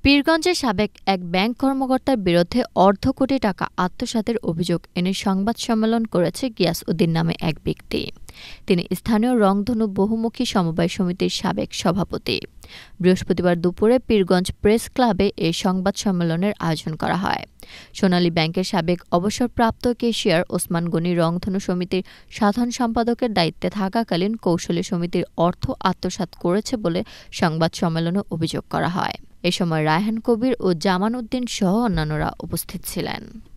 পীরগঞ্জের সাবেক এক ব্যাংক কর্মকর্তার বিরুদ্ধে অর্ধ কোটি টাকা আত্মসাতের অভিযোগ এনে সংবাদ সম্মেলন করেছে গিয়াস উদ্দিন নামে এক ব্যক্তি। তিনি স্থানীয় রংধনু বহুমুখী সমবায় সমিতির সাবেক সভাপতি। বৃহস্পতিবার দুপুরে পীরগঞ্জ প্রেস ক্লাবে এই সংবাদ সম্মেলনের আয়োজন করা হয়। সোনালী ব্যাংকের সাবেক অবসরপ্রাপ্ত ক্যাশিয়ার ওসমান গনি রংধনু সমিতির সাধারণ সম্পাদকের দায়িত্বে থাকাকালীন কৌশলী সমিতির অর্থ আত্মসাৎ করেছে বলে সংবাদ সম্মেলনে অভিযোগ করা হয়। এ সময় রায়হান কবির ও জামান উদ্দিন সহ অন্যান্যরা উপস্থিত ছিলেন।